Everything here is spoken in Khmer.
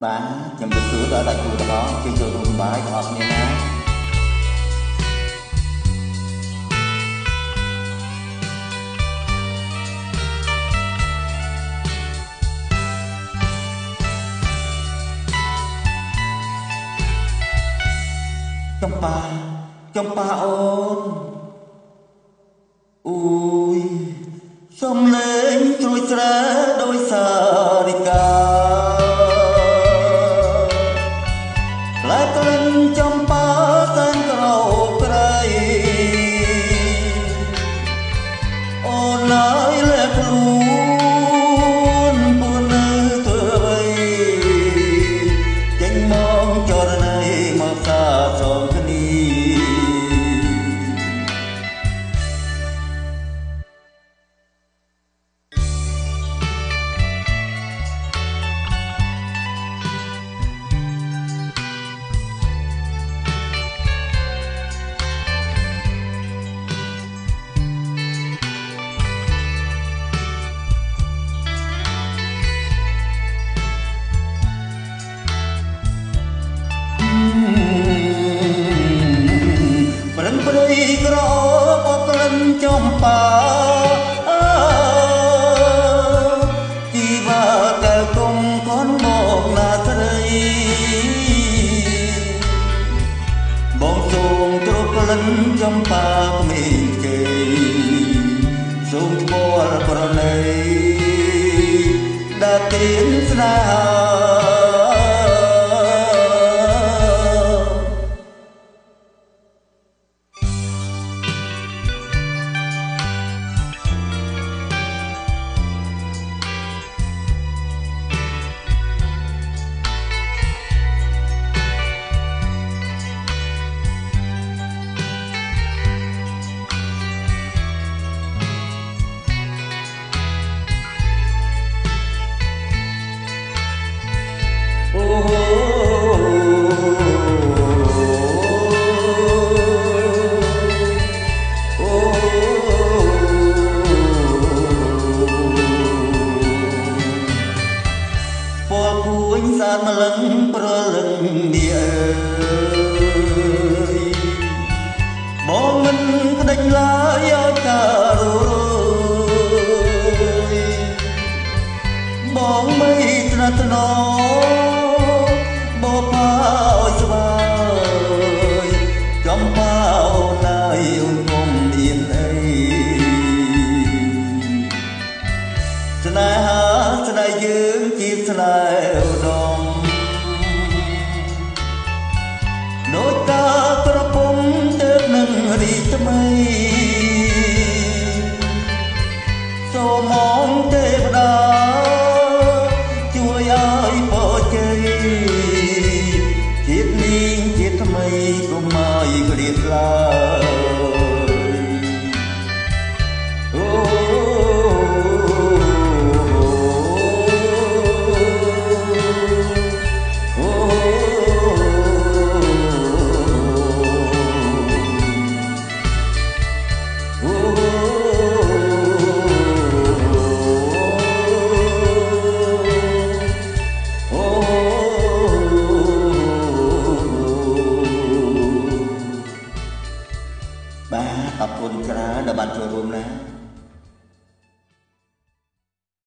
បានខ្ញុំទៅសួរដល់ដៃគូទាំងអស់ជួយចូលរួមបាយទាំងអស់គ្នាណាចំប៉ាអូនអ៊ូយសំលេងត្រួយស្រែដោយសារិកាក្លែក្លិនចំប៉ាសែនក្រោកក្រៃអូនឡើយលែខ្លួនពួននៅធ្វើអ្វីចេញមកចរណៃមកសាសងគ្នាប្រឹងព្រៃក្របក្លិនចំប៉ាជីវ៉ាកែវគុំកូនមកណាស្រីបងសូមទ្រក្លិនចំប៉ាក្មេងគេសូមស្គាល់ប្រណីដែលទៀនស្នេហាសាតម្លឹងប្រលឹងនេះបងមិនក្ដេចឡើយឲ្យការយបងមិនស្និទ្ធស្នងបបឲ្យស្វាយចំប៉ាអូនណាយអូនគុំមានអីស្នេហាស្នេហ៍យើងជាស្នេហ៍ឧត្តមដូចកាក្រពុំទើបនឹងរីកថ្មី